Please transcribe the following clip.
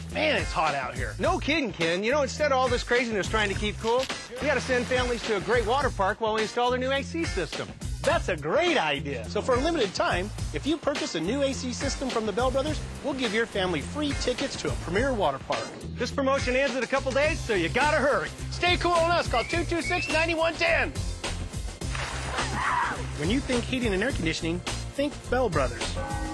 Man, it's hot out here. No kidding, Ken. You know, instead of all this craziness trying to keep cool, we got to send families to a great water park while we install their new AC system. That's a great idea. So for a limited time, if you purchase a new AC system from the Bell Brothers, we'll give your family free tickets to a premier water park. This promotion ends in a couple days, so you got to hurry. Stay cool on us. Call 226-9110. When you think heating and air conditioning, think Bell Brothers.